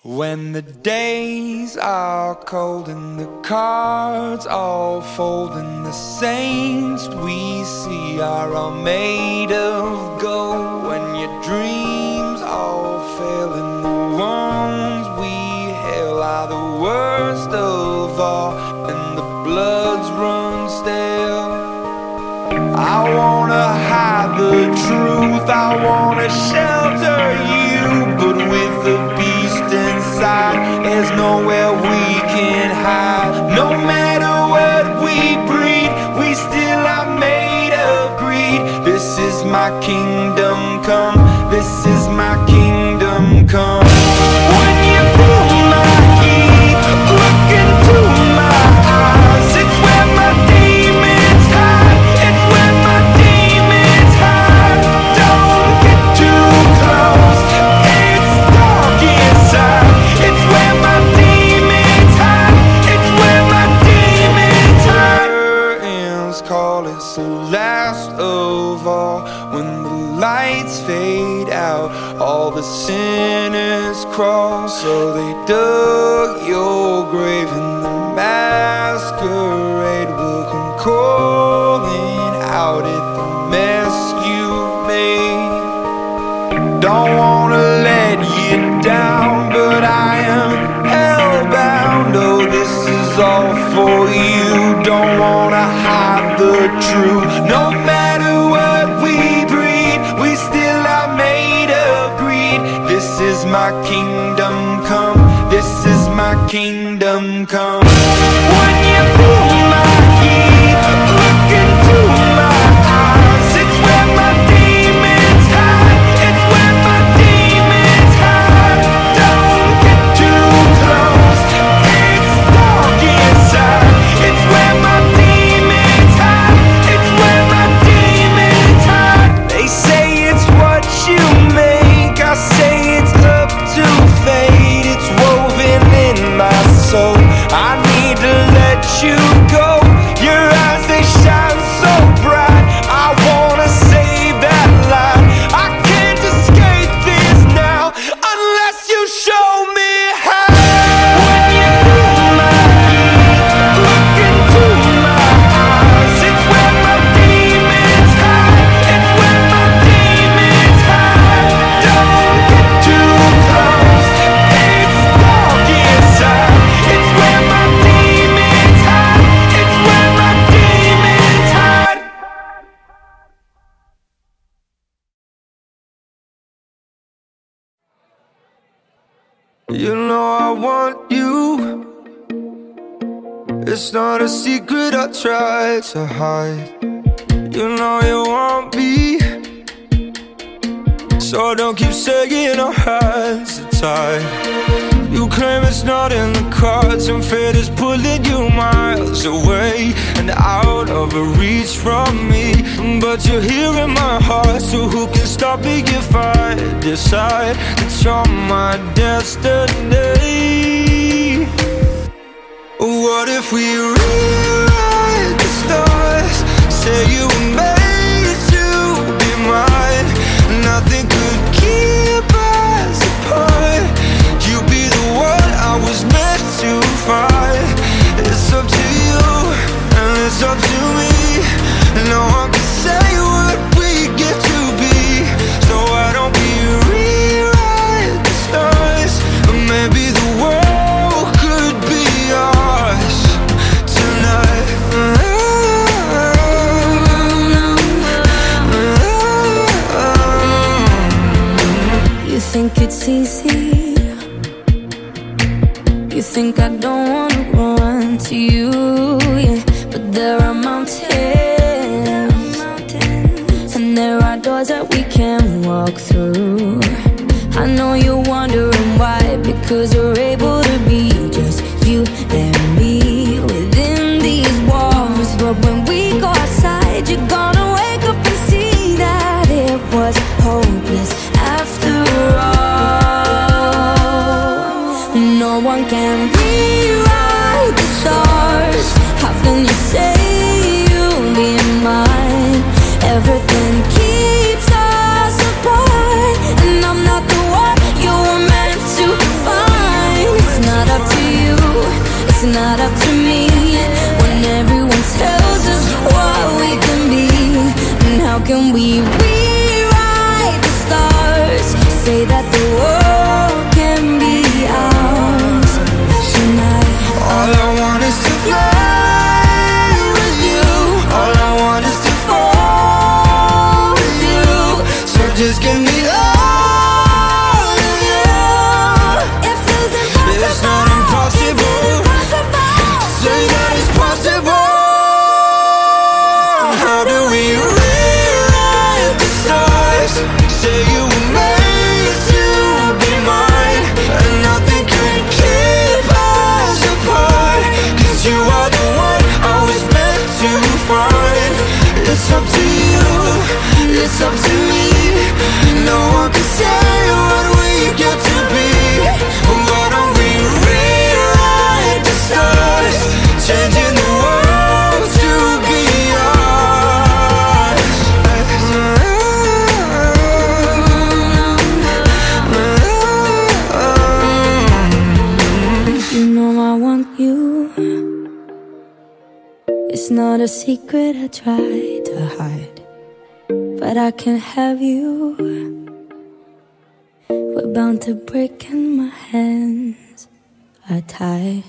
When the days are cold and the cards all fold and the saints we see are all made of gold, when your dreams all fail and the ones we hail are the worst of all and the bloods run stale, I wanna hide the truth, I wanna shelter you, but with the beast inside, there's nowhere we can hide. No matter what we breed, we still are made of greed. This is my kingdom come, this is my kingdom come. When you feel my heat, look into my eyes, it's where my demons hide, it's where my demons hide. Don't get too close, it's dark inside, it's where my demons hide, it's where my demons hide. Curtains call, it's the last of all. When the lights fade out, all the sinners crawl. So they dug your grave and the masquerade will come calling out at the mess you made. Don't wanna let you down, but I am hellbound. Oh, this is all for you. Don't wanna hide the truth. No matter what we breed, we still are made of greed. This is my kingdom come, this is my kingdom come. When you feel my heat, look into my eyes, it's where my demons hide, it's where my demons hide. Don't get too close, it's dark inside, it's where my demons hide, it's where my demons hide. They say it's what you make, I say it's up to fate. It's woven in my soul, I need to let you go. Your eyes, they shine so bright, I wanna save that light. I can't escape this now unless you show me how. When you feel my heat, look into my eyes, it's where my demons hide, it's where my demons hide. Don't get too close, it's dark inside, it's where my demons hide, it's where my demons hide. You know I want you, it's not a secret I try to hide. You know you want me, so don't keep saying our hands are tied. You claim it's not in the cards and fate is pulling you miles away and out of reach from me. But you're here in my heart, so who can stop me if I decide that you're my destiny? What if we rewrite the stars, say you were made to be mine, nothing could keep us apart. You be the one I was meant to find. It's up to you and it's up to me. No one can say what we get to be, so why don't we rewrite the stars? Or maybe the world could be ours tonight. You think it's easy, you think I don't wanna run to you, yeah. But there are mountains, and there are doors that we can walk through. I know you're wondering why, because you're able to be just you and me within these walls. But when we go outside, you're gonna wake up and see that it was hopeless after all. No one can rewrite the stars. How can you say you'll be mine? Everything keeps us apart, and I'm not the one you were meant to find. up to me when everyone tells us what we can be. And how can we rewrite the stars? Say that the world can be ours tonight. All I want is to fly with you. All I want is to fall with you. So just give me all of you. It feels impossible. It's not impossible. Say that it's possible. How do we rewrite the stars? Say you were made to be mine, and nothing can keep us apart. 'Cause you are the one I was meant to find. It's up to you, it's up to me. No one can say what we get to be. Why don't we rewrite the stars, changing the world to be ours? You know I want you. It's not a secret I try to hide, but I can't have you. We're bound to break and my hands are tied.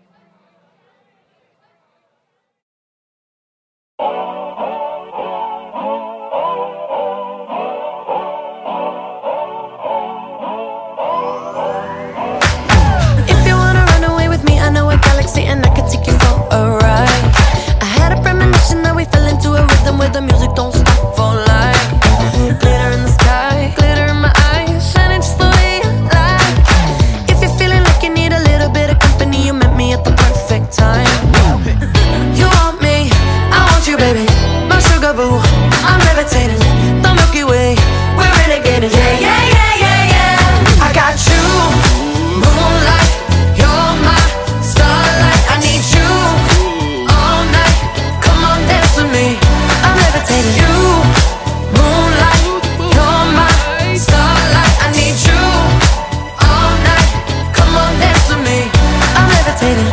If you wanna run away with me, I know a galaxy and I can take you for a ride. I had a premonition that we fell into a rhythm where the music don't stop for life. Glitter in the sky, glitter in my eyes, shining just the way you like. If you're feeling like you need a little bit of company, you met me at the perfect time. You want me, I want you, baby, my sugar boo. I'm levitating, the Milky Way, we're renegading. Yeah, yeah, yeah, yeah, yeah. I got you, moonlight, you're my starlight. I need you all night. Come on, dance with me. I'm levitating. You, moonlight, you're my starlight. I need you all night. Come on, dance with me. I'm levitating.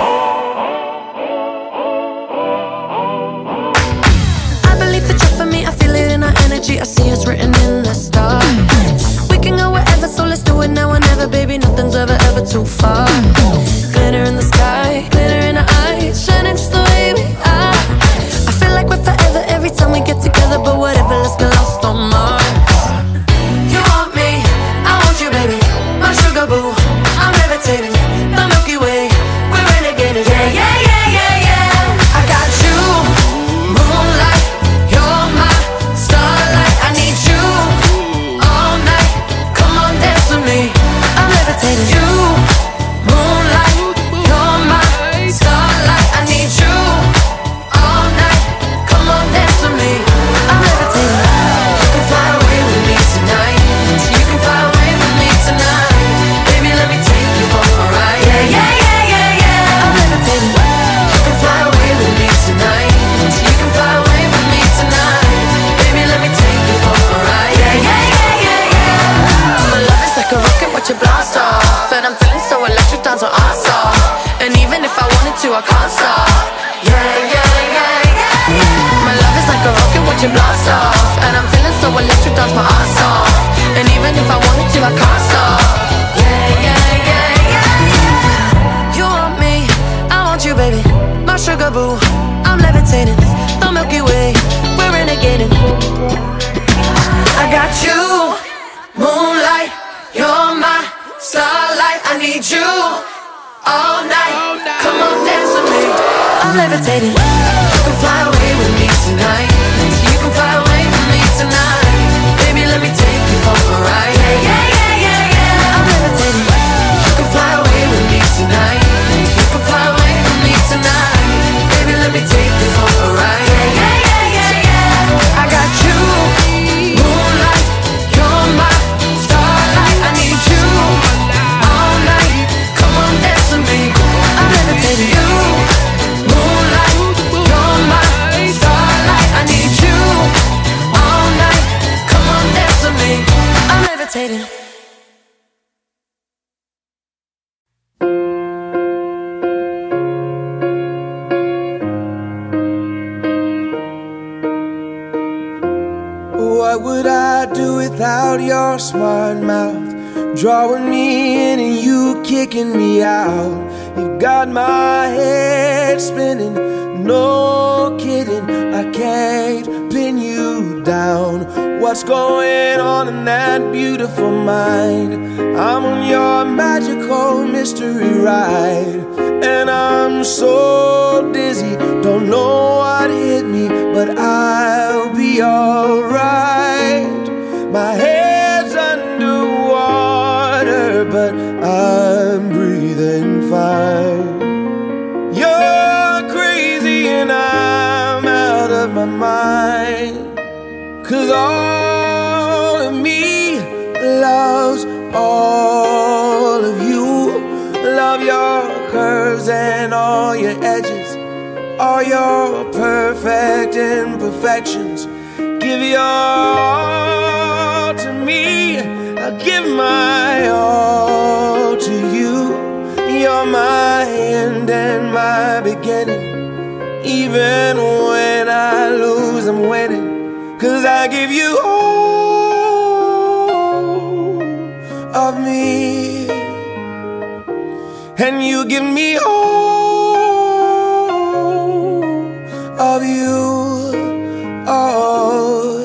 I believe that you're for me. I feel it in our energy. I see us written in the stars. We can go wherever, so let's do it now or never, baby. Nothing's ever, ever too far. Glitter in the sky, glitter in our eyes, shining just the way we are. I feel like we're forever every time we get together, but whatever, let's get lost on Mars. You want me, I want you, baby, my sugar boo. I'm levitating, the Milky Way, we're renegading. Yeah, yeah, yeah, yeah, yeah. I got you, moonlight, you're my starlight. I need you all night. Come on, dance with me. I'm levitating. You, moonlight, you're my starlight. I need you all night. Come on, dance with me. I'm levitating. You can fly away with me tonight. You can fly away with me tonight. Baby, let me take you for a ride. Yeah, yeah, yeah, yeah, yeah. I'm levitating. You can fly away with me tonight. You can fly away with me tonight. Baby, let me take you for a ride. Yeah, yeah, yeah, yeah, yeah. My love is like a rocket, watch it blast off. And I'm feeling so electric, dance on our off. And even if I wanted to, I can't stop. Yeah, yeah, yeah, yeah. My love is like a rocket, watch it blast off. And I'm feeling so electric, dance my ass off. And even if I wanted to, I can't stop. Yeah, yeah, yeah, yeah. You want me, I want you, baby, my sugar boo. I'm levitating, the Milky Way, we're renegading. I got you, moonlight, you're my starlight. I need you all night. Come on, dance with me. I'm levitating. You can fly away with me tonight. You can fly away with me tonight. Baby, let me take you for a ride. Yeah, yeah, yeah, yeah, yeah. I'm levitating. You can fly away with me tonight. You can fly away with me tonight. Baby, let me take you for a ride. Yeah, yeah, yeah, yeah, yeah. I got you, moonlight, you're my starlight. I need you all night. Come on, dance with me. I'm levitating. You, moonlight, without your smart mouth, drawing me in and you kicking me out. You got my head spinning, no kidding, I can't pin you down. What's going on in that beautiful mind? I'm on your magical mystery ride, and I'm so dizzy, don't know what hit me, but I'll be alright. My head's underwater, but I'm breathing fine. You're crazy and I'm out of my mind, 'cause all of me loves all of you. Love your curves and all your edges, all your perfect imperfections. Give your all to me, I'll give my all to you. You're my end and my beginning. Even when I lose, I'm winning, 'cause I give you all of me, and you give me all of you. Oh,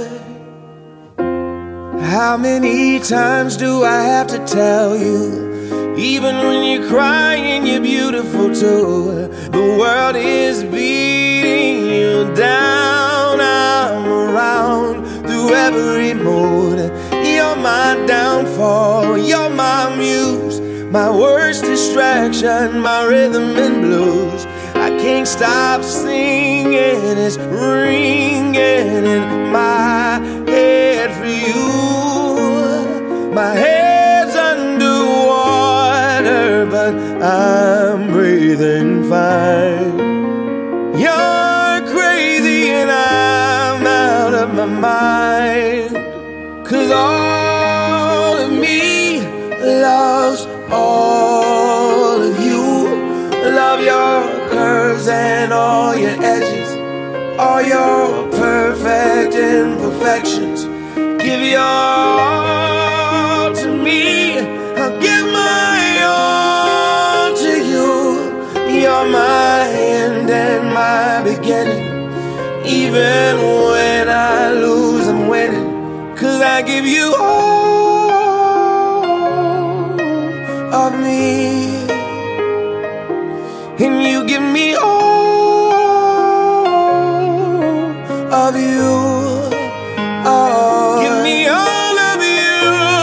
how many times do I have to tell you? Even when you're crying, you're beautiful too. The world is beating you down. I'm around through every mood. You're my downfall, you're my muse, my worst distraction, my rhythm and blues. I can't stop singing, it's ringing in my head for you. My head's underwater, but I'm breathing fine. You're crazy and I'm out of my mind, 'cause all of me loves all of you. Love your curves and all your edges, all your perfect imperfections. Give your all to me, I'll give my all to you. You're my end and my beginning. Even when I lose, I'm winning, 'cause I give you all of me, and you give me all of you. Oh, give me all of you.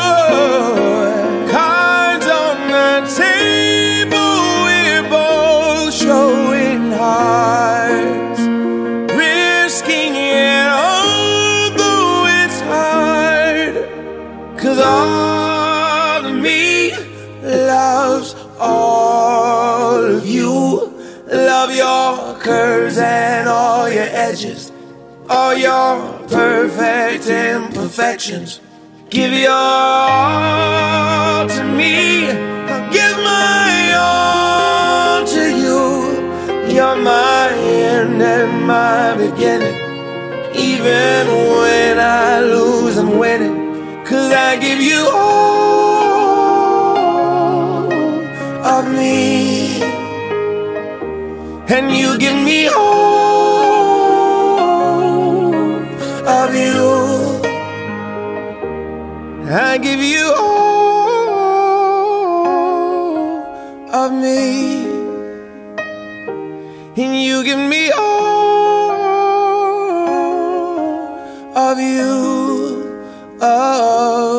Cards on the table, we're both showing hearts, risking it although it's hard, 'cause all of me loves all of you. Love your curves and all your edges, all your perfect imperfections. Give your all to me, I'll give my all to you. You're my end and my beginning. Even when I lose, I'm winning, 'cause I give you all of me, and you give me all of you. I give you all of me, and you give me all of you. Oh.